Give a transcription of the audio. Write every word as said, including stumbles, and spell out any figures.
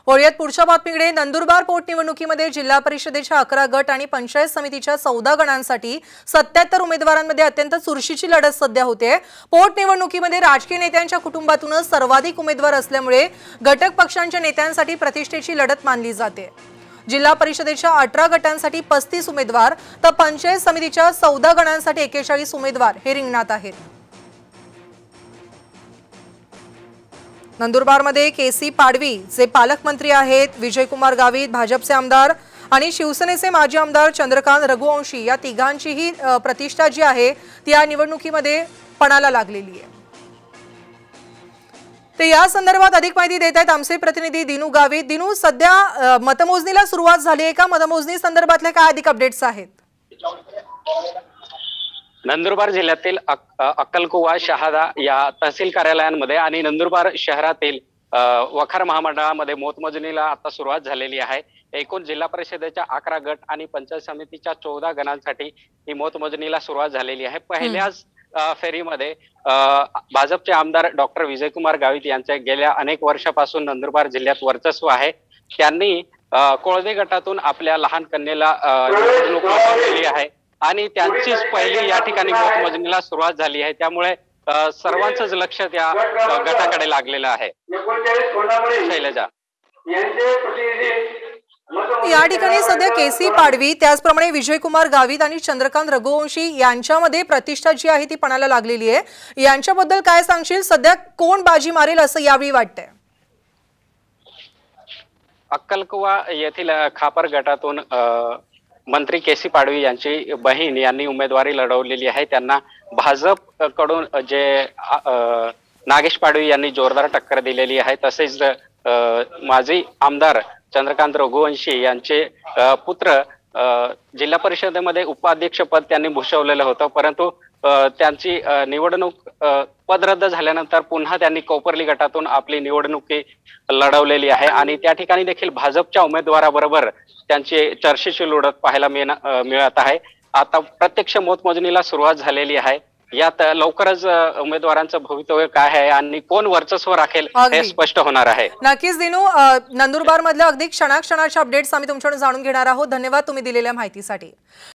वळूयात पुढच्या बातमीकडे। नंदुरबार पोटनिवडणुकीमध्ये जिल्हा परिषदेच्या अकरा गट आणि पंचायत समितीच्या चौदा गणांसाठी सत्याहत्तर उमेदवारांमध्ये अत्यंत चुरशीची लढत सध्या होते। पोटनिवडणुकीमध्ये राजकीय नेत्यांच्या कुटुंबातूनच सर्वाधिक उमेदवार असल्यामुळे घटक पक्षांच्या नेत्यांसाठी प्रतिष्ठेची लढत मानली जाते। जिल्हा परिषदेच्या अठरा गटांसाठी पस्तीस उमेदवार तर पंचायत समितीच्या चौदा गणांसाठी एक्केचाळीस उमेदवार हे रिंगणात आहेत। नंदुरबारमध्ये केसी पाडवी जे पालकमंत्री आहेत, विजयकुमार गावित भाजपचे आमदार आणि शिवसेनेचे माजी आमदार चंद्रकांत रघुवंशी या तिघांचीही प्रतिष्ठा जी आहे ती या निवडणुकीमध्ये पणाला लागलेली आहे। ते या संदर्भात अधिक माहिती देत आहेत आमचे प्रतिनिधी दिनू गावित। दिनू, सध्या मतमोजणीला सुरुवात झाली आहे का? मतमोजणी संदर्भातले काय अधिक अपडेट्स आहेत? नंदुरबार जिल्ह्यातील अक्कलकुवा, शहादा या तहसील कार्यालयांमध्ये आणि नंदुरबार शहरातील वखार महामंडळामध्ये मतमोजणीला आता सुरुवात झालेली आहे। एकूण जिल्हा परिषदेच्या अकरा गट आणि पंचायत समितीच्या चौदा गणांसाठी ही मतमोजणीला सुरुवात झालेली आहे। पहिल्याच फेरीमध्ये भाजपचे आमदार डॉक्टर विजयकुमार गावित यांचे गेल्या अनेक वर्षापासून नंदुरबार जिल्ह्यात वर्चस्व आहे। त्यांनी कोळदे गटातून आपल्या लहान कन्येला निवडणूक लढवलेली आहे आणि त्यांचीच पहिली या ठिकाणी मतमोजणीला सुरुवात झाली आहे। त्यामुळे सर्वांचंच लक्ष त्या गटाकडे लागलेलं आहे। शैलजा, या ठिकाणी सध्या केसी पाडवी, त्याचप्रमाणे विजयकुमार गावित आणि चंद्रकांत रघुवंशी यांच्यामध्ये प्रतिष्ठा जी आहे ती पणाला लागलेली आहे। यांच्याबद्दल काय सांगशील? सध्या कोण बाजी मारेल असं यावेळी वाटतंय? अक्कलकुवा येथील खापर गटातून मंत्री केसी पाडवी यांची बहीण यांनी उमेदवारी लढवलेली आहे। त्यांना भाजप कडून जे नागेश पाडवी यांनी जोरदार टक्कर दिलेली आहे। तसेच माजी आमदार चंद्रकांत रघुवंशी यांचे पुत्र जिल्हा परिषदेमध्ये उपाध्यक्ष पद त्यांनी भूषवलेलं होतं, परंतु त्यांची निवडणूक पद रद्द झाल्यानंतर पुन्हा त्यांनी कोपर्ली गटातून आपली निवडणुकी लढवलेली आहे आणि त्या ठिकाणी देखील भाजपच्या उमेदवाराबरोबर त्यांची चर्चेची लढत पाहायला मिळत आहे। आता प्रत्यक्ष मतमोजणीला सुरुवात झालेली आहे। यात लवकरच उमेदवारांचं भवितव्य काय आहे आणि कोण वर्चस्व राखेल हे स्पष्ट होणार आहे। नक्कीच दिनू, नंदुरबार मधल्या अगदी क्षणाक्षणाच्या अपडेट्स आम्ही तुमच्याकडून जाणून घेणार आहोत। धन्यवाद तुम्ही दिलेल्या माहितीसाठी।